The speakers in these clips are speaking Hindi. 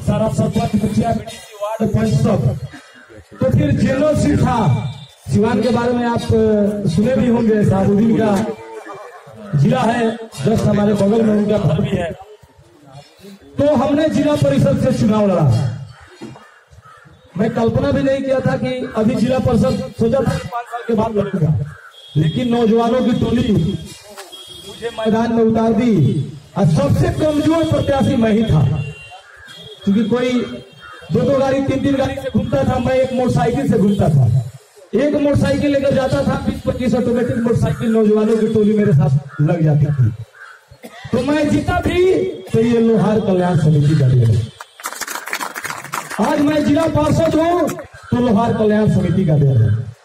सारा सरपंच मुखिया बीडीसी वार्ड पंच सब। तो फिर जेलो सीट था सिवान के बारे में आप सुने भी होंगे, साबुद्दीन का जिला है, जस्ट हमारे बगल में उनका घर भी है। तो हमने जिला परिषद से चुनाव लड़ा। मैं कल्पना भी नहीं किया था कि अभी जिला परिषद सोचा था 5 साल के बाद लड़ूंगा, लेकिन नौजवानों की टोली मुझे मैदान में उतार दी और सबसे कमजोर प्रत्याशी मैं ही था। क्योंकि कोई 2-2 गाड़ी 3-3 गाड़ी से घूमता था, मैं एक मोटरसाइकिल से घूमता था। एक मोटरसाइकिल लेकर जाता था, 20-25 ऑटोमेटिक मोटरसाइकिल नौजवानों की टोली मेरे साथ लग जाती थी। तो मैं जीता भी तो ये लोहार कल्याण समिति का दे। आज मैं जिला पार्षद हूं तो लोहार कल्याण समिति का दे।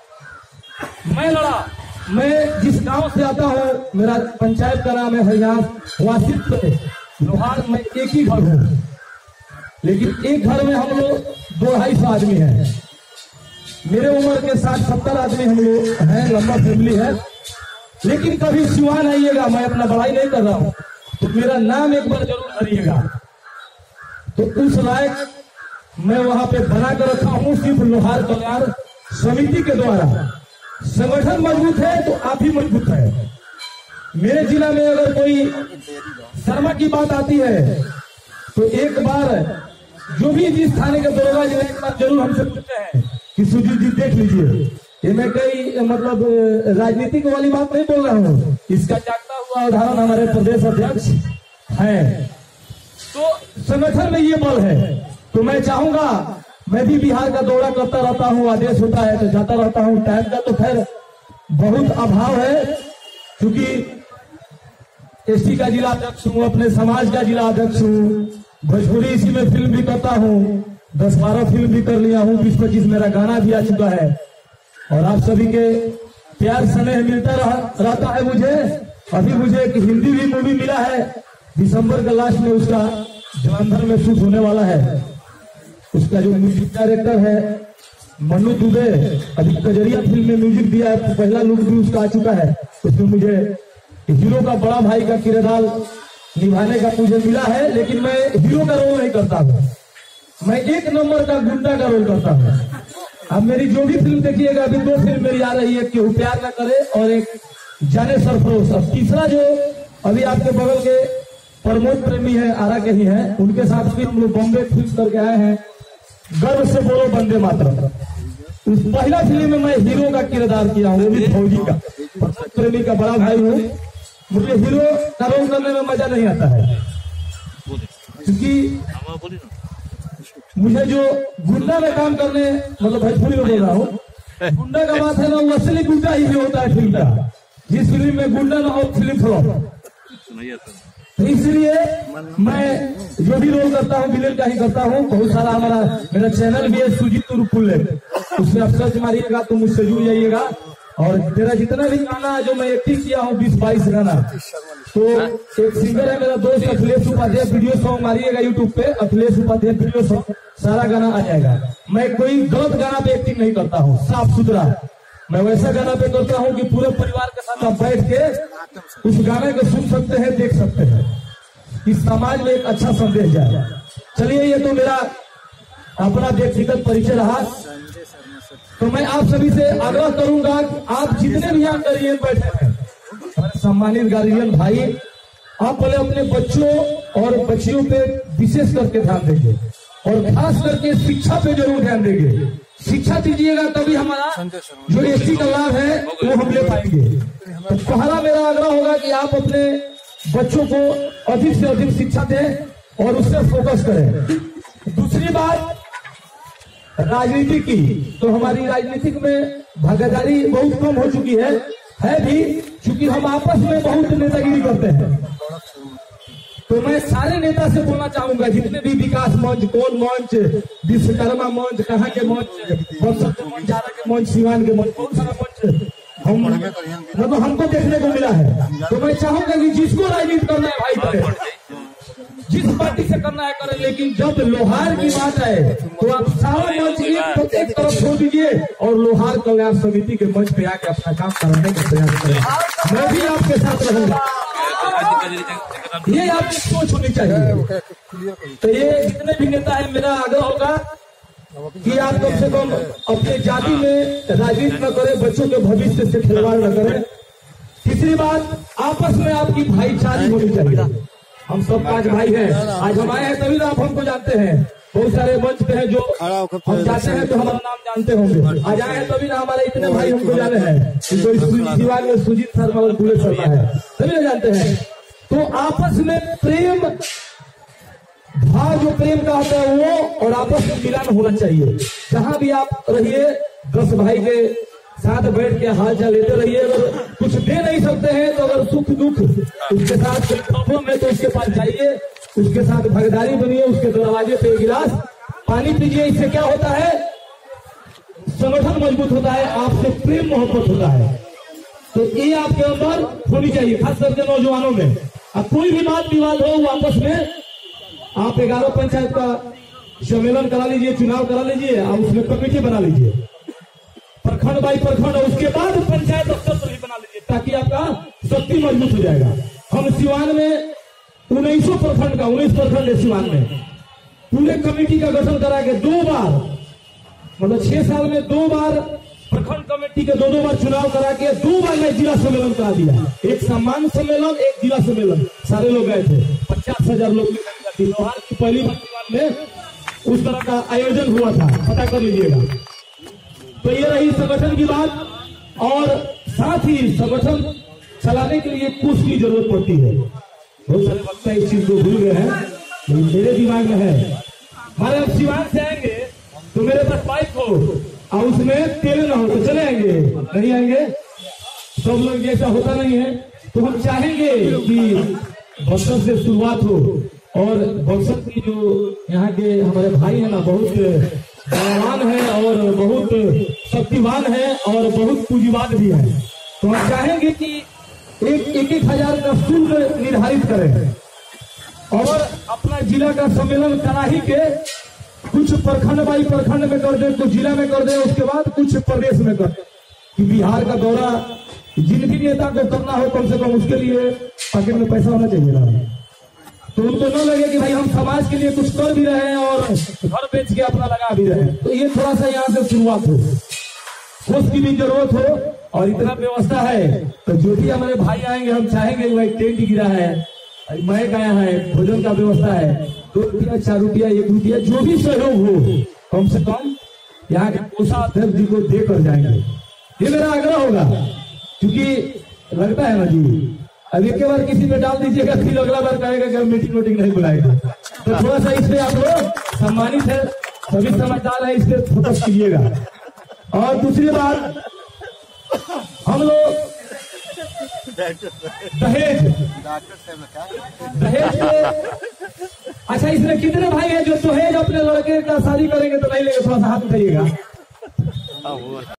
मैं लड़ा, मैं जिस गांव से आता हूं, मेरा पंचायत का नाम है हरियास वासित लोहार में एक ही घर हूं, लेकिन एक घर में हम लोग 200-250 आदमी हैं। मेरे उम्र के 60-70 आदमी हम लोग हैं, लंबा फैमिली है। लेकिन कभी सिवान आइएगा, मैं अपना बड़ाई नहीं कर रहा हूं, तो मेरा नाम एक बार जरूर धरिएगा। तो उस लायक मैं वहां पे बना कर रखा हूं सिर्फ लोहार कल्याण समिति के द्वारा। संगठन मजबूत है तो आप भी मजबूत है। मेरे जिला में अगर कोई शर्मा की बात आती है तो एक बार जो भी जिस थाने के दरोगा जी एक बार जरूर हमसे पूछते हैं कि सुजीत जी देख लीजिए, ये मैं कई मतलब राजनीतिक वाली बात नहीं बोल रहा हूँ, इसका जागता हुआ उदाहरण हमारे प्रदेश अध्यक्ष है। तो संगठन में ये बल है। तो मैं चाहूंगा, मैं भी बिहार का दौरा करता रहता हूँ, आदेश होता है तो जाता रहता हूँ। टाइम का तो खैर बहुत अभाव है, क्योंकि एसटी का जिला अध्यक्ष हूँ, अपने समाज का जिला अध्यक्ष हूँ, भोजपुरी इसी में फिल्म भी करता हूँ, 10-12 फिल्म भी कर लिया हूँ, 20-25 मेरा गाना भी आ चुका है। और आप सभी के प्यार स्नेह मिलता रहता है मुझे। अभी मुझे एक हिंदी भी मूवी मिला है, दिसंबर के लास्ट में उसका जलंधर में शूट होने वाला है। उसका जो म्यूजिक डायरेक्टर है मन्नू दुबे, अभी कजरिया फिल्म में म्यूजिक दिया है, तो पहला लुक भी उसका आ चुका है। उसमें मुझे हीरो का बड़ा भाई का किरदार निभाने का मुझे मिला है, लेकिन मैं हीरो का रोल नहीं करता हूँ, मैं 1 नंबर का गुंडा का रोल करता हूँ। अब मेरी जो भी फिल्म देखिएगा, अभी 2 फिल्म मेरी आ रही है, केहू प्यार न करे और एक जाने सरफरोश। अब तीसरा जो अभी आपके बगल के प्रमोद प्रेमी है, आरा के ही है, उनके साथ भी हम लोग बॉम्बे फिल्म करके आए हैं, गर्व से बोलो वंदे मातरम। उस पहला फिल्म में मैं हीरो का किरदार किया हूँ, वो भी फौजी का। प्रमोद प्रेमी का बड़ा भाई हूँ। मुझे हीरो का रोल करने में मजा नहीं आता है, क्योंकि मुझे जो गुंडा में काम करने, मतलब भोजपुरी में बोल रहा हूँ, गुंडा का बात है ना, वो असली गुंडा ही होता है फिल्म का। जिस फिल्म में गुंडा ना हो फिल्म फ्लॉप। तो इसलिए मैं जो भी रोल करता हूँ विलेन का ही करता हूँ। बहुत सारा मेरा चैनल भी है सुजीत उर्फुल्ले, उसमें आप सर्च मारिएगा तो मुझसे जुड़ जाइएगा। और मेरा जितना भी गाना जो मैं एक्टिंग किया हूँ 20-22 गाना, तो एक सिंगर है मेरा दोस्त अखिलेश उपाध्याय, वीडियो सॉन्ग मारिएगा यूट्यूब पे, अखिलेश उपाध्याय वीडियो सॉन्ग, सारा गाना आ जाएगा। मैं कोई गलत गाना पे एक्टिंग नहीं करता हूँ, साफ सुथरा। मैं वैसा गाना पे करता हूँ कि पूरे परिवार के साथ आप बैठ के उस गाने को सुन सकते हैं, देख सकते हैं, इस समाज में एक अच्छा संदेश जाए। चलिए, ये तो मेरा अपना व्यक्तिगत परिचय रहा। तो मैं आप सभी से आग्रह करूंगा कि आप जितने भी यहाँ गार्जियन बैठे हैं, सम्मानित गार्जियन भाई, आप बोले अपने बच्चों और बच्चियों पे विशेष करके ध्यान देंगे और खास करके शिक्षा पे जरूर ध्यान देंगे। शिक्षा दीजिएगा तभी हमारा जो एसटी का लाभ है वो हम ले पाएंगे। तो पहला मेरा आग्रह होगा कि आप अपने बच्चों को अधिक से अधिक शिक्षा दें और उससे फोकस करें। दूसरी बात राजनीति की, तो हमारी राजनीतिक में भागीदारी बहुत कम हो चुकी है भी, क्योंकि हम आपस में बहुत नेतागिरी करते हैं। तो मैं सारे नेता से बोलना चाहूंगा, जितने भी विकास मंच, कौन मंच, विश्वकर्मा मंच, कहाँ के मंच, मंच, जारा के मंच, सिवान के मंच, बहुत सारा मंच मतलब हमको देखने को मिला है। तो मैं चाहूंगा कि जिसको राजनीति करना है भाई करे, जिस पार्टी से करना है करें, लेकिन जब लोहार की बात है तो आप सारा मंच एक तरफ छोड़ दीजिए और लोहार कल्याण समिति के मंच पे आके अपना काम करने का प्रयास करें। मैं भी आपके साथ रहूंगा। ये आपकी सोच होनी चाहिए। तो ये जितने भी नेता है, मेरा आग्रह होगा कि आप कम से कम अपने जाति में राजनीति न करें, बच्चों के भविष्य से खिलवाड़ न करें। तीसरी बात, आपस में आपकी भाईचारी होनी चाहिए। हम सब 5 भाई हैं, आज हम आए हैं तभी तो आप हमको जानते हैं। बहुत सारे मंच पे हैं जो हम जाते हैं तो हमारा नाम जानते होंगे, आज आए हैं तभी ना हमारे इतने भाई हमको जाने हैं। दीवार में सुजीत शर्मा और बुलेट शर्मा है, तभी ना जानते हैं। तो आपस में प्रेम भाव, जो प्रेम का होता है वो, और आपस में मिलन होना चाहिए। जहां भी आप रहिए 10 भाई के साथ बैठ के हाल चाल लेते रहिए। अगर कुछ दे नहीं सकते हैं तो अगर सुख दुख उसके साथ प्रॉब्लम है तो उसके पास जाइए, उसके साथ भागीदारी बनिए, उसके दरवाजे पे 1 गिलास पानी पीजिए। इससे क्या होता है, संगठन मजबूत होता है, आपसे प्रेम मोहब्बत होता है। तो ये आपके अंदर होनी चाहिए, खास करके नौजवानों में। अब कोई भी बात विवाद हो, आपस में आप 11 पंचायत का सम्मेलन करा लीजिए, चुनाव करा लीजिए, आप उसमें कमेटी बना लीजिए, प्रखंड बाई प्रखंड, और उसके बाद पंचायत स्तर पर भी बना लीजिए, ताकि आपका शक्ति मजबूत हो जाएगा। हम सिवान में 19 प्रखंड का 19 प्रखंड है सिवान में, पूरे कमेटी का गठन करा के 2 बार, मतलब 6 साल में 2 बार प्रखंड कमेटी के 2 बार चुनाव करा के 2 बार मैं जिला सम्मेलन करा दिया। एक सम्मान सम्मेलन, एक जिला सम्मेलन, सारे लोग गए थे। 50,000 लोग की पहली बार सिवान में उस तरह का आयोजन हुआ था, पता कर लीजिएगा। तो ये रही संगठन की बात, और साथ ही संगठन चलाने के लिए कोष की जरूरत पड़ती है। बहुत सारे वक्ता इस चीज को भूल गए हैं, लेकिन मेरे दिमाग में है। हमारे अब सिवान से आएंगे तो मेरे पास बाइक हो और उसमें तेल ना हो तो चले आएंगे, नहीं आएंगे। सब लोग जैसा होता नहीं है। तो हम चाहेंगे कि बक्सर से शुरुआत हो, और बक्सर की जो यहाँ के हमारे भाई है ना, बहुत बलवान है और बहुत शक्तिवान है और बहुत पूंजीवाद भी है। तो हम चाहेंगे कि 1,000 का शुल्क निर्धारित करें, और अपना जिला का सम्मेलन करा ही के कुछ प्रखंड बाई प्रखंड में कर दे, कुछ जिला में कर दे, उसके बाद कुछ प्रदेश में कर दे। कि बिहार का दौरा जिन भी नेता को करना हो, कम से कम उसके लिए पॉकेट में पैसा होना चाहिए ना, तो उनको न लगे कि भाई हम समाज के लिए कुछ कर भी रहे हैं और घर बेच के अपना लगा भी रहे हैं। तो ये थोड़ा सा यहाँ से शुरुआत हो, कोष की भी जरूरत हो, और इतना व्यवस्था है तो जो भी हमारे भाई आएंगे हम चाहेंगे भाई टेंट गिरा है, मैक आया है, भोजन का व्यवस्था है, 2 रुपया 4 रुपया 1 रुपया जो भी सहयोग हो, कम से कम यहाँ के कोषाध्यक्ष जी को देकर जाएंगे। ये मेरा आग्रह होगा, क्योंकि लगता है ना जी, अब एक बार किसी पे डाल दीजिएगा, फिर अगला बार कहेगा कि मीटिंग वीटिंग नहीं बुलाएगा। तो थोड़ा सा इस पे आप लोग सम्मानित है, सभी समझदार है, इस पे फोकस कीजिएगा। और दूसरी बात, हम लोग दहेज अच्छा, इसमें कितने भाई हैं जो दहेज अपने लड़के का शादी करेंगे तो नहीं लेंगे? थोड़ा सा हाथ उठाइएगा।